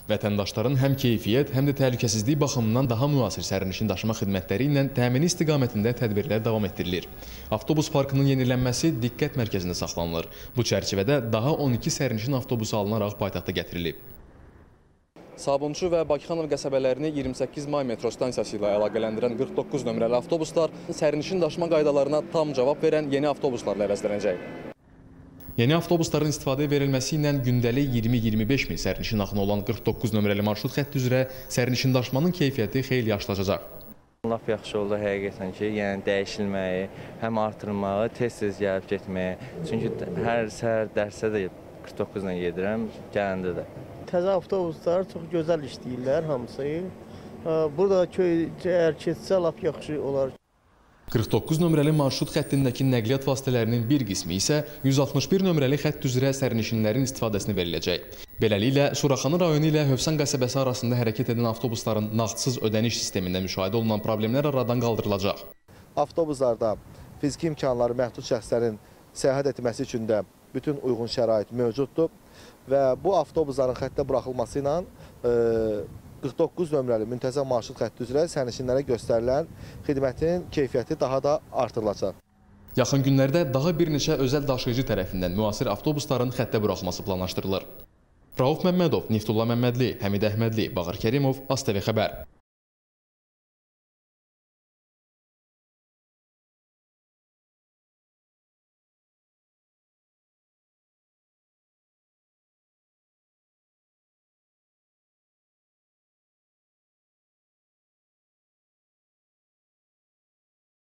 Vətəndaşların həm keyfiyyət, həm də təhlükəsizlik baxımından daha müasir sərnişin daşıma xidmətləri ilə təmini istiqamətində tədbirlər davam etdirilir. Avtobus parkının yenilənməsi diqqət mərkəzində saxlanılır. Bu çərçivədə daha 12 sərnişin avtobusu alınaraq paytaxta gətirilib. Sabunçu və Bakıxanov qəsəbələrini 28 may metro stansiyası ilə əlaqələndirən 49 nömrəli avtobuslar sərnişin daşıma qaydalarına tam cavab verən yeni avtobuslarla əvəzlənəcək. Yeni avtobusların istifadəyə verilməsi ilə gündəlik 20-25 min sərnişin axını olan 49 nömrəli marşrut xətti üzrə sərnişin daşımanın keyfiyyəti xeyli yaxşılaşacaq. Lap yaxşı oldu həqiqətən ki, yəni dəyişilməyi, həm artırmağı, tez-tez gəlib getməyi. Çünki hər səhər dərsə də 49 ilə gedirəm, gələndə də. Təzə avtobuslar çox gözəl işləyirlər hamısı. Burada əgər keçsə lap yaxşı olar. 49 nömrəli marşrut xəttindəki nəqliyyat vasitələrinin bir qismi isə 161 nömrəli xətt üzrə sərnişinlərin istifadəsinə veriləcək. Beləliklə, Suraxanı rayonu ilə Hövsan qəsəbəsi arasında hərəkət edən avtobusların nağdsız ödəniş sistemində müşahidə olunan problemlər aradan qaldırılacaq. Avtobuslarda fiziki imkanları məhdud şəxslərin səyahət etməsi üçün də bütün uyğun şərait mövcuddur və bu avtobusların xəttə buraxılması ilə 49 nömrəli müntəzəm marşrut xətti üzrə sərnişinlərə göstərilən xidmətin keyfiyyəti daha da artırılacaq. Yaxın günlərdə daha bir neçə özəl daşıyıcı tərəfindən müasir avtobusların xəttə buraxılması planlaşdırılır. Rauf Məmmədov, Niftullah Məmmədli, Həmid Əhmədli, Bağır Kərimov, ASTV Xəbər.